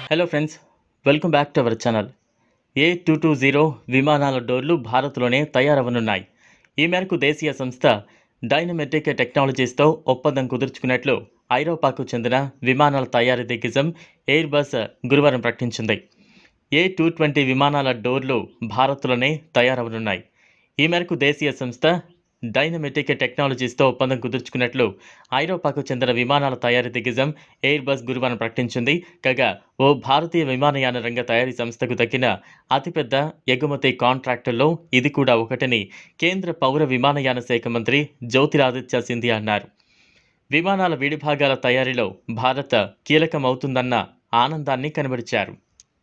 Hello friends, welcome back to our channel. A220 విమానాల డోర్లు భారత్లోనే తయారవనున్నాయి. ఈ మేరకు దేశీయ సంస్థ డైనమెటిక్ టెక్నాలజీస్తో ఒప్పందం కుదుర్చుకున్నట్లు ఐరోపాకు చెందిన విమానాల తయారీ దిగ్గజం ఎయిర్ బస్ గురువారం ప్రకటించింది. A220 విమానాల డోర్లు భారత్లోనే తయారవనున్నాయి. ఈ మేరకు దేశీయ సంస్థ డైనమెటిక్ టెక్నాలజీస్తో ఒప్పందం కుదుర్చుకున్నట్లు ఐరోపాకు చెందిన విమానాల తయారీ దిగ్గజం ఎయిర్ బస్ గురువారం ప్రకటించింది. కాగా ఓ భారతీయ విమానయాన రంగ తయారీ సంస్థకు దక్కిన అతిపెద్ద ఎగుమతి కాంట్రాక్టుల్లో ఇది కూడా ఒకటని కేంద్ర పౌర విమానయాన శాఖ మంత్రి జ్యోతిరాదిత్య సింధియా అన్నారు. విమానాల విడిభాగాల తయారీలో భారత్ కీలకమవుతుందన్న ఆనందాన్ని కనబరిచారు.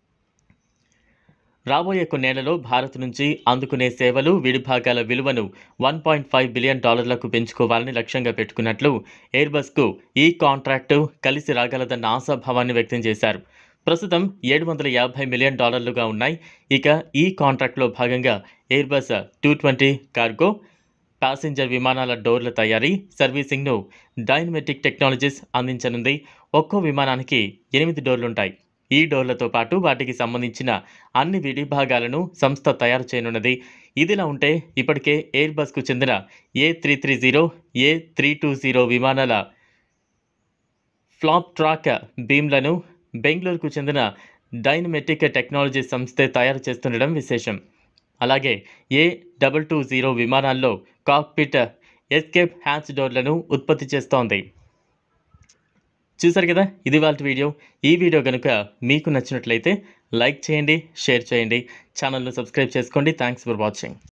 రాబోయే కొన్నేళ్లలో భారత్ నుంచి అందుకునే సేవలు విడిభాగాల విలువను $1.5 బిలియన్ పెంచుకోవాలని లక్ష్యంగా పెట్టుకున్నట్లు ఎయిర్బస్కు ఈ కాంట్రాక్టు కలిసి రాగలదన్న ఆశాభావాన్ని వ్యక్తం చేశారు. ప్రస్తుతం $750 మిలియన్ ఉన్నాయి. ఇక ఈ కాంట్రాక్ట్లో భాగంగా ఎయిర్బస్ 220 కార్గో, ప్యాసింజర్ విమానాల డోర్ల తయారీ, సర్వీసింగ్ను డైనమెటిక్ టెక్నాలజీస్ అందించనుంది. ఒక్కో విమానానికి 8 డోర్లుంటాయి. ఈ డోర్లతో పాటు వాటికి సంబంధించిన అన్ని విడిభాగాలను సంస్థ తయారు చేయనున్నది. ఇదిలా ఉంటే ఇప్పటికే ఎయిర్ బస్కు చెందిన A330, A320 విమానాల ఫ్లాప్ ట్రాక్ బీమ్లను బెంగళూరుకు చెందిన డైనమెటిక్ టెక్నాలజీ సంస్థే తయారు చేస్తుండడం విశేషం. అలాగే A220 విమానాల్లో కాక్పిట్ ఎస్కేప్ హ్యాచ్ డోర్లను ఉత్పత్తి చేస్తోంది. చూసారు కదా, ఇది వాళ్ళ వీడియో. ఈ వీడియో కనుక మీకు నచ్చినట్లయితే లైక్ చేయండి, షేర్ చేయండి, ఛానల్ను సబ్స్క్రైబ్ చేసుకోండి. Thanks for watching.